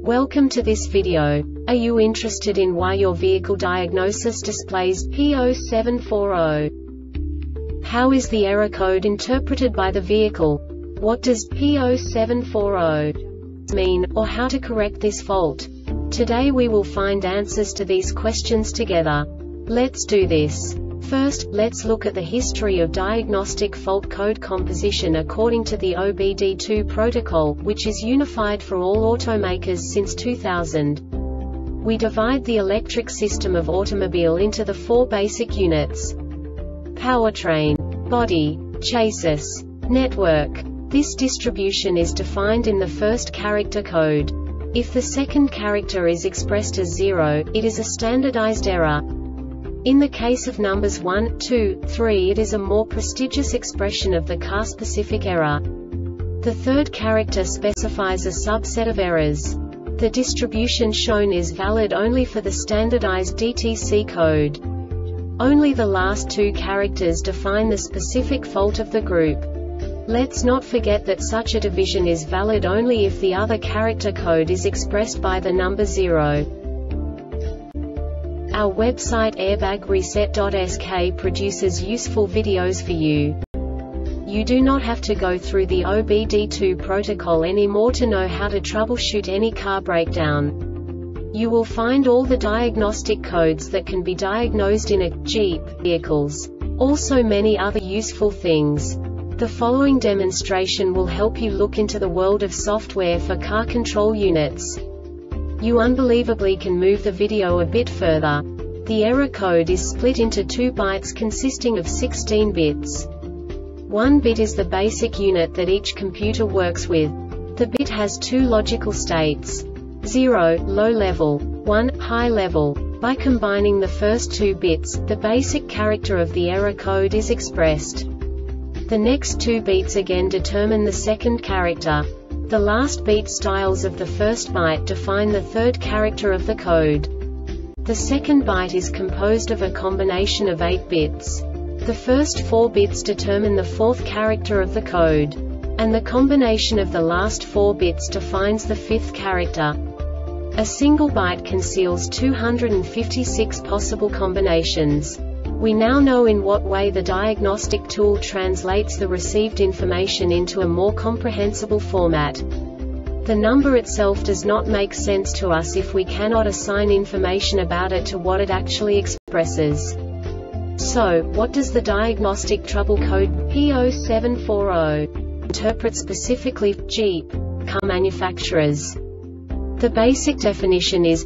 Welcome to this video. Are you interested in why your vehicle diagnosis displays P0740? How is the error code interpreted by the vehicle? What does P0740 mean, or how to correct this fault? Today we will find answers to these questions together. Let's do this. First, let's look at the history of diagnostic fault code composition according to the OBD2 protocol, which is unified for all automakers since 2000. We divide the electric system of automobile into the four basic units: powertrain, body, chassis, network. This distribution is defined in the first character code. If the second character is expressed as 0, it is a standardized error. In the case of numbers 1, 2, 3, it is a more prestigious expression of the car-specific error. The third character specifies a subset of errors. The distribution shown is valid only for the standardized DTC code. Only the last two characters define the specific fault of the group. Let's not forget that such a division is valid only if the other character code is expressed by the number 0. Our website airbagreset.sk produces useful videos for you. You do not have to go through the OBD2 protocol anymore to know how to troubleshoot any car breakdown. You will find all the diagnostic codes that can be diagnosed in a Jeep vehicles. Also many other useful things. The following demonstration will help you look into the world of software for car control units. You unbelievably can move the video a bit further. The error code is split into 2 bytes consisting of 16 bits. 1 bit is the basic unit that each computer works with. The bit has 2 logical states: 0, low level, 1, high level. By combining the first 2 bits, the basic character of the error code is expressed. The next 2 beats again determine the second character. The last beat styles of the first byte define the third character of the code. The second byte is composed of a combination of 8 bits. The first 4 bits determine the fourth character of the code. And the combination of the last 4 bits defines the fifth character. A single byte conceals 256 possible combinations. We now know in what way the diagnostic tool translates the received information into a more comprehensible format. The number itself does not make sense to us if we cannot assign information about it to what it actually expresses. So, what does the diagnostic trouble code P0740 interpret specifically for Jeep car manufacturers? The basic definition is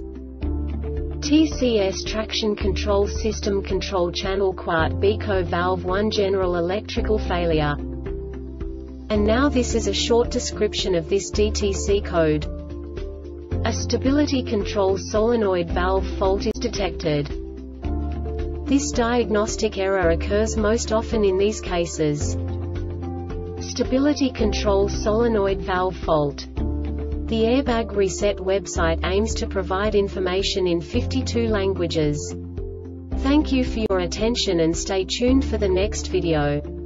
TCS Traction Control System Control Channel Quart BCO Valve 1 General Electrical Failure. And now this is a short description of this DTC code. A stability control solenoid valve fault is detected. This diagnostic error occurs most often in these cases: stability control solenoid valve fault. The Airbag Reset website aims to provide information in 52 languages. Thank you for your attention and stay tuned for the next video.